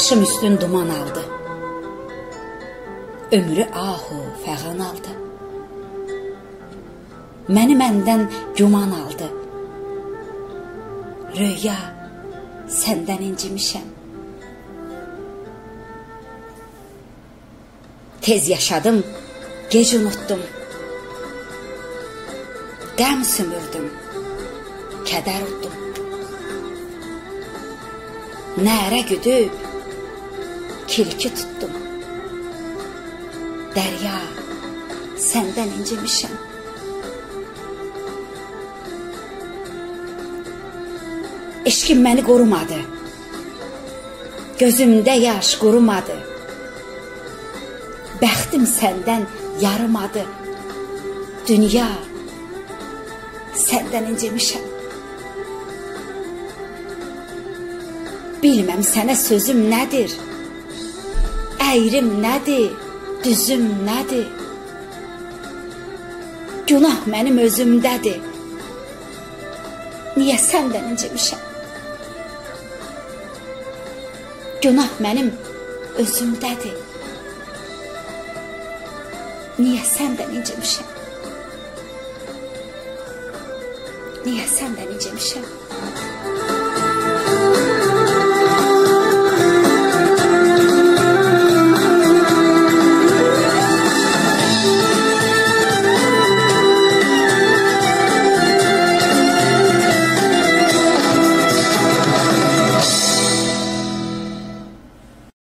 Başım üstün duman aldı. Ömrü ahu fəğan aldı. Məni məndən güman aldı. Röya, səndən incimişəm. Tez yaşadım, gec unutdum. Qəm sümürdüm, kədər uddum. Nərə güdüb, kilki tutdum. Dərya, səndən incimişəm. Eşqim məni qorumadı. Gözümdə yaş qurumadı. Bəxtim səndən yarımadı. Dünya, səndən incimişəm. Bilməm sənə sözüm nədir, əyrim nədir, düzüm nədir? Günah mənim özümdədir. Niyə səndən incimişəm? Günah mənim özümdədir. Niyə səndən incimişəm? Niyə səndən incimişəm?